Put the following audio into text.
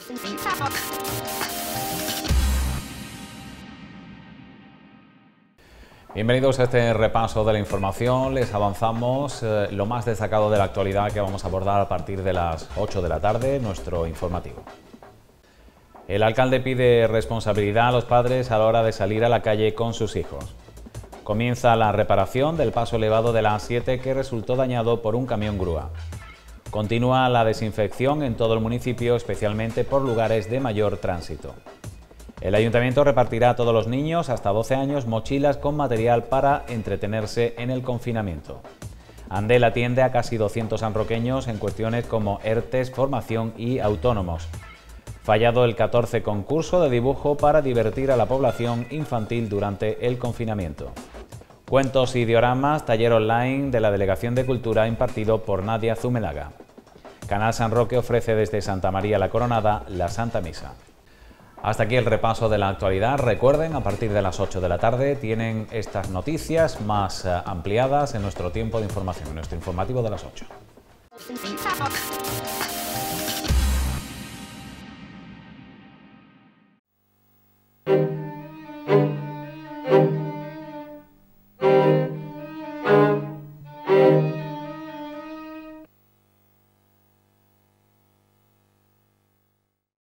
Bienvenidos a este repaso de la información. Les avanzamos lo más destacado de la actualidad que vamos a abordar a partir de las 8 de la tarde, nuestro informativo. El alcalde pide responsabilidad a los padres a la hora de salir a la calle con sus hijos. Comienza la reparación del paso elevado de la A7 que resultó dañado por un camión grúa. Continúa la desinfección en todo el municipio, especialmente por lugares de mayor tránsito. El ayuntamiento repartirá a todos los niños hasta 12 años mochilas con material para entretenerse en el confinamiento. Andel atiende a casi 200 sanroqueños en cuestiones como ERTES, formación y autónomos. Fallado el 14 concurso de dibujo para divertir a la población infantil durante el confinamiento. Cuentos y dioramas, taller online de la Delegación de Cultura impartido por Nadia Zumelaga. Canal San Roque ofrece desde Santa María la Coronada la Santa Misa. Hasta aquí el repaso de la actualidad. Recuerden, a partir de las 8 de la tarde tienen estas noticias más ampliadas en nuestro tiempo de información, en nuestro informativo de las 8.